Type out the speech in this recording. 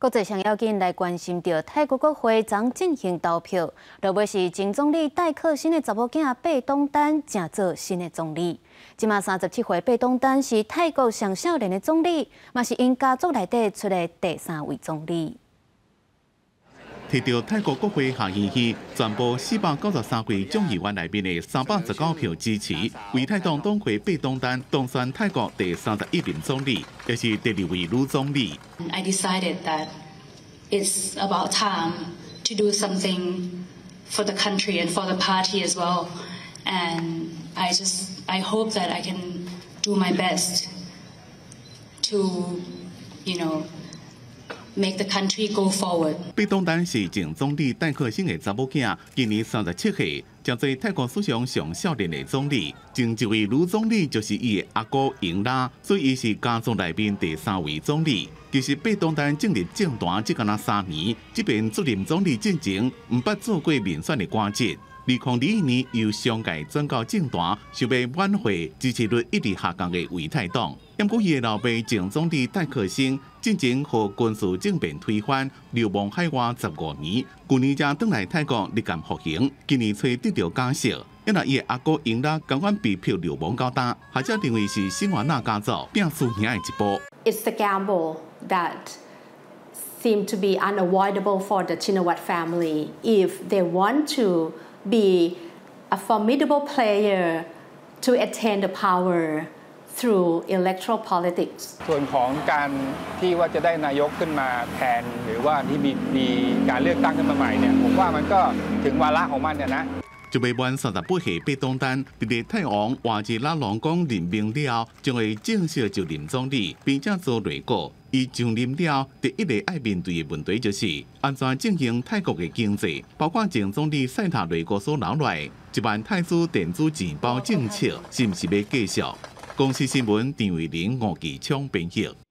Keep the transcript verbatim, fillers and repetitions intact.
国际上要紧来关心到泰国国会将进行投票，落尾是前总理戴克新的查某囝贝东丹正做新的总理。即马三十七岁贝东丹是泰国上少年的总理，嘛是因家族内底出的第三位总理。 摕到泰国国会下议院全部四百九十三位众议员内面的三百十九票支持，为泰党党魁贝东丹当选泰国第三十一任总理，也是第二位女总理。 I decided that it's about time to do something for the country and for the party as well, and I just I hope that I can do my best to, you know. Make the country go forward. 贝东丹是前总理戴克星的查某囝，今年三十七岁，将做泰国史上上少年的总理。前一位女总理就是伊的阿哥英拉，所以伊是家族内面第三位总理。其实贝东丹进入政坛只干那三年，即便出任总理进前，毋捌做过民选的官职。二零二一年由商界转到政坛，想要挽回支持率一直下降的维泰党。不过伊的老爸前总理戴克星进前和军事政变推翻，流亡海外十五年，去年才返来泰国立竿服刑，今年才得到假释。因为伊的阿哥英拉同款被票流亡到呾，或者认为是新华纳家族拼输赢的一步。 It's the gamble that seemed to be unavoidable for the Chinawat family if they want to be a formidable player to attain the power through electoral politics. ส่วนของการที่ว่าจะได้นายกขึ้นมาแทนหรือว่าที่มีมีการเลือกตั้งขึ้นมาใหม่เนี่ยผมว่ามันก็ถึงวาระของมันเนี่ยนะ就未满三十八岁贝东丹，伫咧泰王话是拉郎公任命了，将会正式就任总理，并且做内阁。伊上任了，第一个爱面对的问题就是安怎经营泰国的经济，包括前总理塞塔内阁所留来一万泰铢电子钱包政策，是毋是要继续？公司新闻陈伟玲、吴其昌编译。